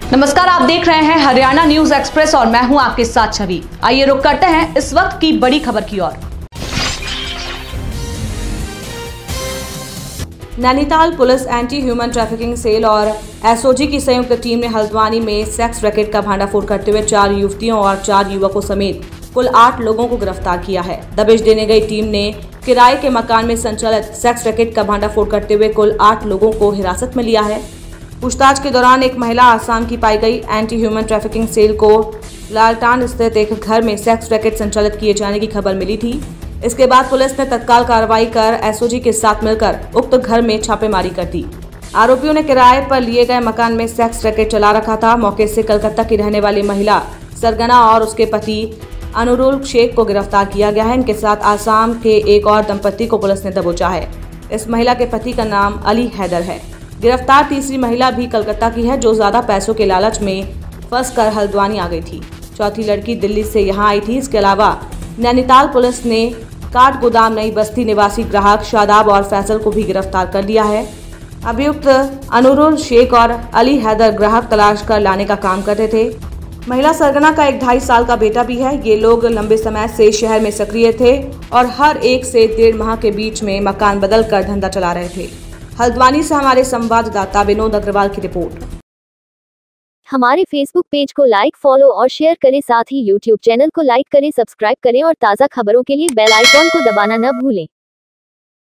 नमस्कार, आप देख रहे हैं हरियाणा न्यूज एक्सप्रेस और मैं हूं आपके साथ छवि। आइए रुक करते हैं इस वक्त की बड़ी खबर की ओर। Nainital police anti human trafficking cell और एसओजी की संयुक्त टीम ने हल्द्वानी में सेक्स रैकेट का भांडाफोड़ करते हुए 4 युवतियों और 4 युवकों समेत कुल 8 लोगों को गिरफ्तार किया है। दबिश देने गई टीम ने किराए के मकान में संचालित सेक्स रैकेट का भांडाफोड़ करते हुए कुल 8 लोगों को हिरासत में लिया है। पूछताछ के दौरान एक महिला आसाम की पाई गई। एंटी ह्यूमन ट्रैफिकिंग सेल को लालटान स्थित एक घर में सेक्स रैकेट संचालित किए जाने की खबर मिली थी। इसके बाद पुलिस ने तत्काल कार्रवाई कर एसओजी के साथ मिलकर उक्त घर में छापेमारी कर दी। आरोपियों ने किराए पर लिए गए मकान में सेक्स रैकेट चला रखा था। मौके से कलकत्ता की रहने वाली महिला सरगना और उसके पति अनुरुल शेख को गिरफ्तार किया गया है। इनके साथ आसाम के एक और दंपति को पुलिस ने दबोचा है। इस महिला के पति का नाम अली हैदर है। गिरफ्तार तीसरी महिला भी कलकत्ता की है, जो ज्यादा पैसों के लालच में फंसकर हल्द्वानी आ गई थी। चौथी लड़की दिल्ली से यहां आई थी। इसके अलावा नैनीताल पुलिस ने काठ गोदाम नई बस्ती निवासी ग्राहक शादाब और फैसल को भी गिरफ्तार कर लिया है। अभियुक्त अनुरुल शेख और अली हैदर ग्राहक तलाश कर लाने का काम करते थे। महिला सरगना का एक 2.5 साल का बेटा भी है। ये लोग लंबे समय से शहर में सक्रिय थे और हर 1 से 1.5 माह के बीच में मकान बदल कर धंधा चला रहे थे। हल्द्वानी से हमारे संवाददाता विनोद अग्रवाल की रिपोर्ट। हमारे फेसबुक पेज को लाइक, फॉलो और शेयर करें। साथ ही यूट्यूब चैनल को लाइक करें, सब्सक्राइब करें और ताज़ा खबरों के लिए बेल आइकॉन को दबाना न भूलें।